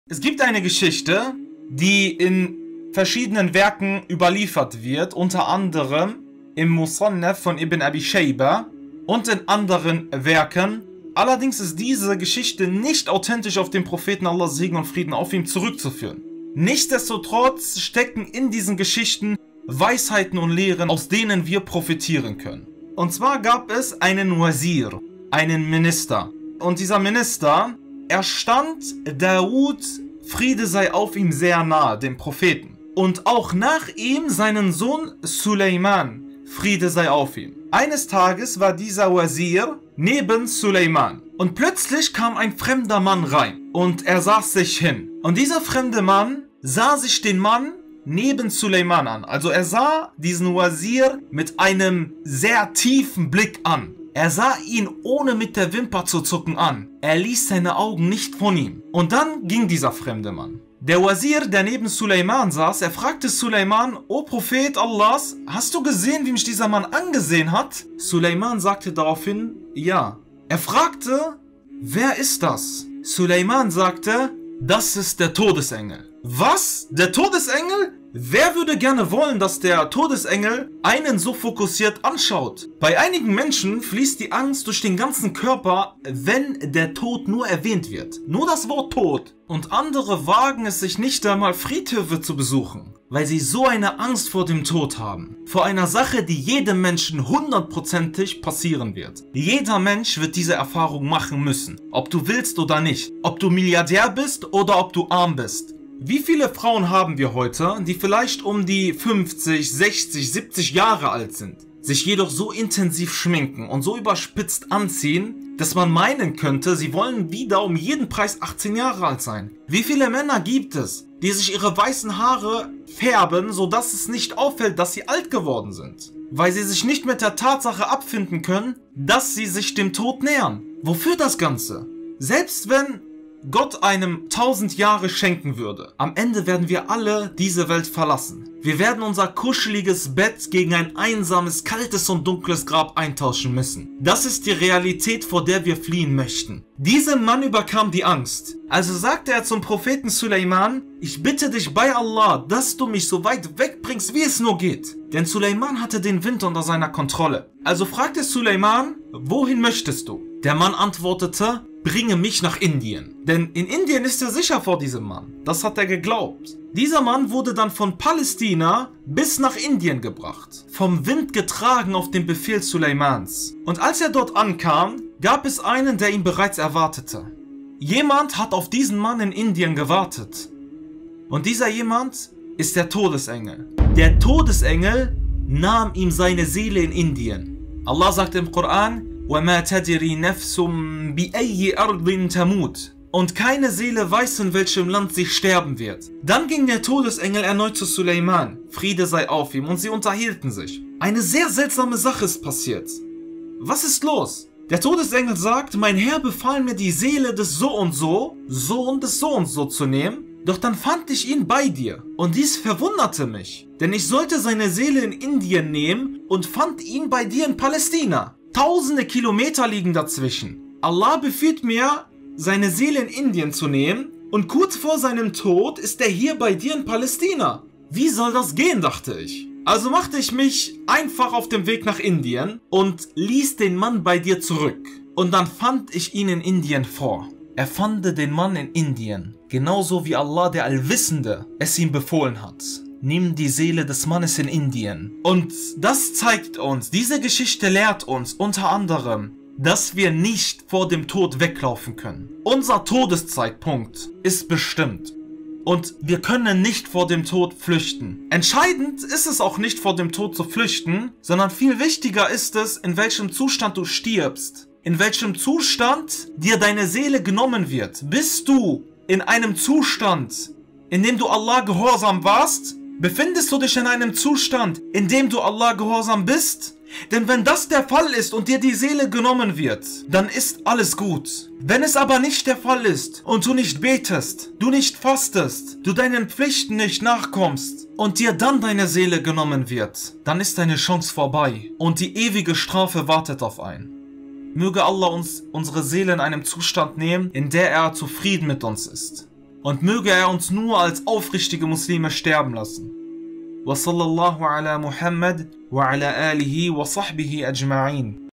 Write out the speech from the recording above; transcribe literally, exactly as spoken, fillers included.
Es gibt eine Geschichte, die in verschiedenen Werken überliefert wird, unter anderem im Musannaf von Ibn Abi Shayba und in anderen Werken. Allerdings ist diese Geschichte nicht authentisch auf den Propheten, Allahs Segen und Frieden auf ihm, zurückzuführen. Nichtsdestotrotz stecken in diesen Geschichten Weisheiten und Lehren, aus denen wir profitieren können. Und zwar gab es einen Wazir, einen Minister. Und dieser Minister, er stand Dawud, Friede sei auf ihm, sehr nahe, dem Propheten. Und auch nach ihm seinen Sohn Suleiman, Friede sei auf ihm. Eines Tages war dieser Wazir neben Suleiman. Und plötzlich kam ein fremder Mann rein. Und er saß sich hin. Und dieser fremde Mann sah sich den Mann neben Suleiman an. Also er sah diesen Wazir mit einem sehr tiefen Blick an. Er sah ihn ohne mit der Wimper zu zucken an. Er ließ seine Augen nicht von ihm. Und dann ging dieser fremde Mann. Der Wazir, der neben Suleiman saß, er fragte Suleiman: O Prophet Allahs, hast du gesehen, wie mich dieser Mann angesehen hat? Suleiman sagte daraufhin: Ja. Er fragte: Wer ist das? Suleiman sagte: Das ist der Todesengel. Was? Der Todesengel? Wer würde gerne wollen, dass der Todesengel einen so fokussiert anschaut? Bei einigen Menschen fließt die Angst durch den ganzen Körper, wenn der Tod nur erwähnt wird. Nur das Wort Tod. Und andere wagen es sich nicht einmal, Friedhöfe zu besuchen, weil sie so eine Angst vor dem Tod haben. Vor einer Sache, die jedem Menschen hundertprozentig passieren wird. Jeder Mensch wird diese Erfahrung machen müssen. Ob du willst oder nicht. Ob du Milliardär bist oder ob du arm bist. Wie viele Frauen haben wir heute, die vielleicht um die fünfzig, sechzig, siebzig Jahre alt sind, sich jedoch so intensiv schminken und so überspitzt anziehen, dass man meinen könnte, sie wollen wieder um jeden Preis achtzehn Jahre alt sein? Wie viele Männer gibt es, die sich ihre weißen Haare färben, sodass es nicht auffällt, dass sie alt geworden sind? Weil sie sich nicht mit der Tatsache abfinden können, dass sie sich dem Tod nähern. Wofür das Ganze? Selbst wenn Gott einem tausend Jahre schenken würde, am Ende werden wir alle diese Welt verlassen. Wir werden unser kuscheliges Bett gegen ein einsames, kaltes und dunkles Grab eintauschen müssen. Das ist die Realität, vor der wir fliehen möchten. Diesem Mann überkam die Angst. Also sagte er zum Propheten Suleiman: Ich bitte dich bei Allah, dass du mich so weit wegbringst, wie es nur geht. Denn Suleiman hatte den Wind unter seiner Kontrolle. Also fragte Suleiman: Wohin möchtest du? Der Mann antwortete: Bringe mich nach Indien. Denn in Indien ist er sicher vor diesem Mann. Das hat er geglaubt. Dieser Mann wurde dann von Palästina bis nach Indien gebracht. Vom Wind getragen auf den Befehl Suleimans. Und als er dort ankam, gab es einen, der ihn bereits erwartete. Jemand hat auf diesen Mann in Indien gewartet. Und dieser jemand ist der Todesengel. Der Todesengel nahm ihm seine Seele in Indien. Allah sagt im Koran: وَمَا تَدْرِي نَفْسٌ بِأَيِّ أَرْضٍ تَمُوتُ. Und keine Seele weiß, in welchem Land sie sterben wird. Dann ging der Todesengel erneut zu Suleiman, Friede sei auf ihm, und sie unterhielten sich. Eine sehr seltsame Sache ist passiert. Was ist los? Der Todesengel sagt: Mein Herr befahl mir, die Seele des so und so, Sohn des so und so zu nehmen, doch dann fand ich ihn bei dir. Und dies verwunderte mich, denn ich sollte seine Seele in Indien nehmen und fand ihn bei dir in Palästina. Tausende Kilometer liegen dazwischen. Allah befiehlt mir, seine Seele in Indien zu nehmen, und kurz vor seinem Tod ist er hier bei dir in Palästina. Wie soll das gehen, dachte ich. Also machte ich mich einfach auf dem Weg nach Indien und ließ den Mann bei dir zurück. Und dann fand ich ihn in Indien vor. Er fand den Mann in Indien, genauso wie Allah, der Allwissende, es ihm befohlen hat. Nimm die Seele des Mannes in Indien. Und das zeigt uns, diese Geschichte lehrt uns unter anderem, dass wir nicht vor dem Tod weglaufen können. Unser Todeszeitpunkt ist bestimmt. Und wir können nicht vor dem Tod flüchten. Entscheidend ist es auch nicht, vor dem Tod zu flüchten, sondern viel wichtiger ist es, in welchem Zustand du stirbst. In welchem Zustand dir deine Seele genommen wird. Bist du in einem Zustand, in dem du Allah gehorsam warst? Befindest du dich in einem Zustand, in dem du Allah gehorsam bist? Denn wenn das der Fall ist und dir die Seele genommen wird, dann ist alles gut. Wenn es aber nicht der Fall ist und du nicht betest, du nicht fastest, du deinen Pflichten nicht nachkommst und dir dann deine Seele genommen wird, dann ist deine Chance vorbei und die ewige Strafe wartet auf einen. Möge Allah uns unsere Seele in einem Zustand nehmen, in der er zufrieden mit uns ist. und möge er uns nur als aufrichtige Muslime sterben lassen. Wa sallallahu ala Muhammad wa ala alihi wa sahbihi ajma'in.